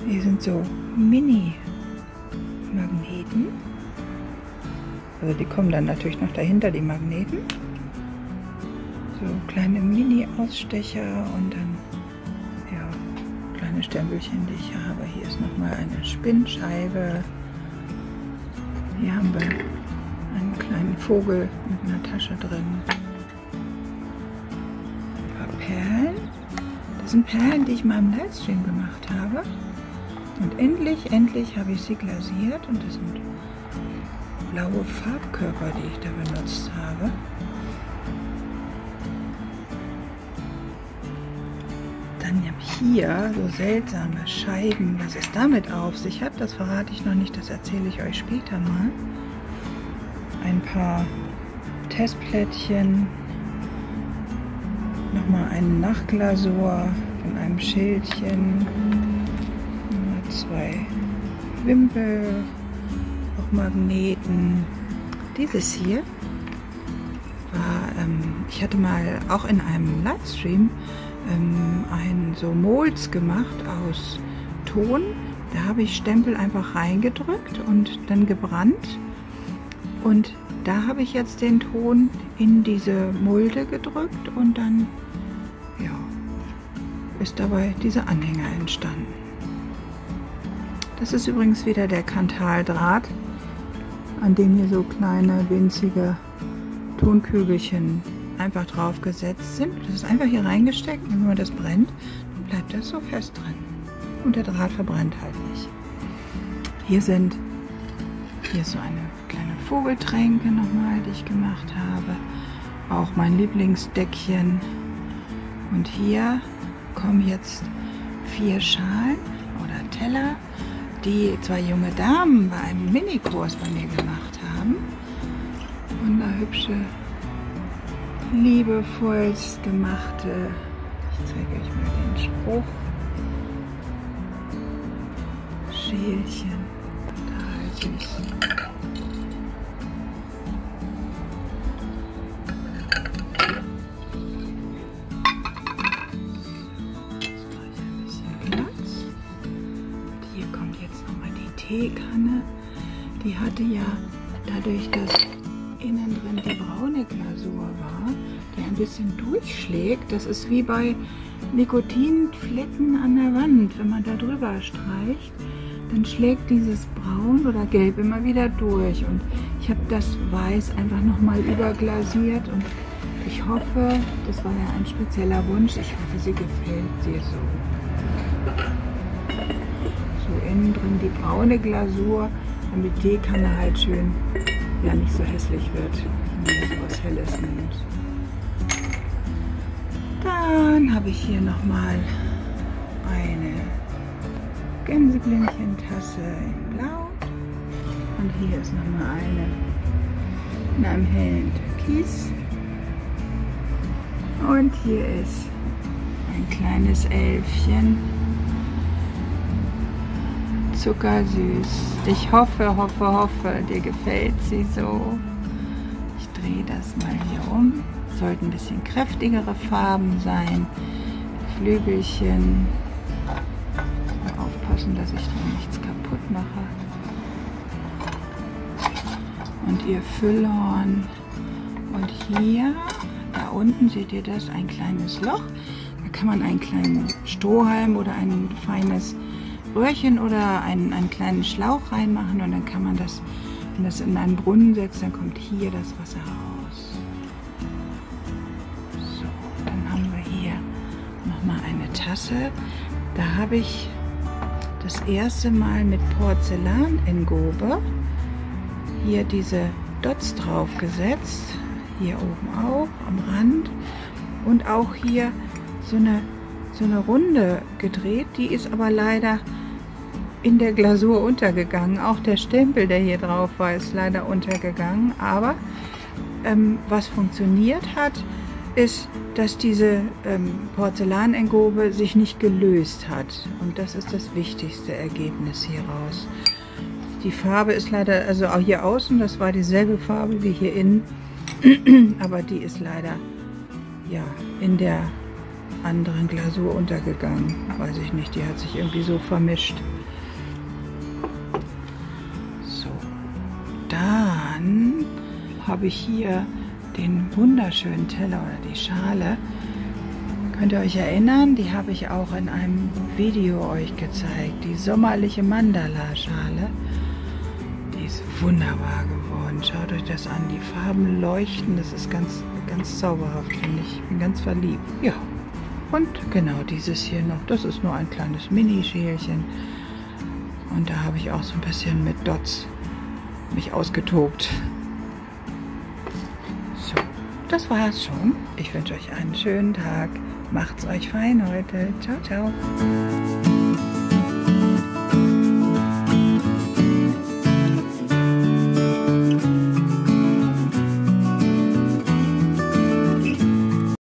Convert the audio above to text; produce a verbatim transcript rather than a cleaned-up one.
Hier sind so Mini-Magneten. Also die kommen dann natürlich noch dahinter, die Magneten. So kleine Mini-Ausstecher und dann ja, kleine Stempelchen, die ich habe. Hier ist nochmal eine Spinnscheibe. Hier haben wir einen kleinen Vogel mit einer Tasche drin. Ein paar Perlen. Das sind Perlen, die ich mal im Livestream gemacht habe. Und endlich, endlich habe ich sie glasiert. Und das sind blaue Farbkörper, die ich da benutzt habe. Dann habe ich hier so seltsame Scheiben. Was es damit auf sich hat, das verrate ich noch nicht. Das erzähle ich euch später mal. Ein paar Testplättchen. Nochmal eine Nachglasur von einem Schildchen. Nochmal zwei Wimpel. Auch Magneten. Dieses hier war, ähm, ich hatte mal auch in einem Livestream ähm, ein so Molds gemacht aus Ton. Da habe ich Stempel einfach reingedrückt und dann gebrannt. Und da habe ich jetzt den Ton in diese Mulde gedrückt und dann ja, ist dabei dieser Anhänger entstanden. Das ist übrigens wieder der Kantaldraht, an dem hier so kleine winzige Tonkügelchen einfach drauf gesetzt sind. Das ist einfach hier reingesteckt und wenn man das brennt, dann bleibt das so fest drin. Und der Draht verbrennt halt nicht. Hier sind, hier ist so eine kleine Vogeltränke nochmal, die ich gemacht habe. Auch mein Lieblingsdeckchen. Und hier kommen jetzt vier Schalen oder Teller, die zwei junge Damen bei einem Minikurs bei mir gemacht haben. Und eine hübsche, liebevollst gemachte, ich zeige euch mal den Spruch, Schälchen, total süß. Teekanne, die hatte ja dadurch, dass innen drin die braune Glasur war, die ein bisschen durchschlägt. Das ist wie bei Nikotinflecken an der Wand. Wenn man da drüber streicht, dann schlägt dieses Braun oder Gelb immer wieder durch. Und ich habe das Weiß einfach nochmal überglasiert und ich hoffe, das war ja ein spezieller Wunsch, ich hoffe, sie gefällt dir so. Innen drin die braune Glasur, damit die Teekanne halt schön, ja, nicht so hässlich wird, wenn man so was Helles nimmt. Dann habe ich hier nochmal eine Gänseblümchentasse in Blau und hier ist nochmal eine in einem hellen Türkis und hier ist ein kleines Elfchen. Zuckersüß. Ich hoffe, hoffe, hoffe, dir gefällt sie so. Ich drehe das mal hier um. Sollten ein bisschen kräftigere Farben sein. Flügelchen. Mal aufpassen, dass ich da nichts kaputt mache. Und ihr Füllhorn. Und hier, da unten seht ihr das, ein kleines Loch. Da kann man einen kleinen Strohhalm oder ein feines Röhrchen oder einen, einen kleinen Schlauch reinmachen und dann kann man das, wenn das in einen Brunnen setzt, dann kommt hier das Wasser raus. So, dann haben wir hier nochmal eine Tasse. Da habe ich das erste Mal mit Porzellanengobe hier diese Dots drauf gesetzt. Hier oben auch am Rand und auch hier so eine so eine Runde gedreht, die ist aber leider in der Glasur untergegangen. Auch der Stempel, der hier drauf war, ist leider untergegangen. Aber ähm, was funktioniert hat, ist, dass diese ähm, Porzellanengobe sich nicht gelöst hat. Und das ist das wichtigste Ergebnis hieraus. Die Farbe ist leider, also auch hier außen, das war dieselbe Farbe wie hier innen, aber die ist leider ja in der anderen Glasur untergegangen. Weiß ich nicht, die hat sich irgendwie so vermischt. dann habe ich hier den wunderschönen Teller oder die Schale. Könnt ihr euch erinnern? Die habe ich auch in einem Video euch gezeigt. Die sommerliche Mandala-Schale. Die ist wunderbar geworden. Schaut euch das an. Die Farben leuchten. Das ist ganz, ganz zauberhaft, finde ich. Ich bin ganz verliebt. Ja. Und genau dieses hier noch. Das ist nur ein kleines Mini-Schälchen. Und da habe ich auch so ein bisschen mit Dots mich ausgetobt. So, das war's schon. Ich wünsche euch einen schönen Tag. Macht's euch fein heute. Ciao, ciao.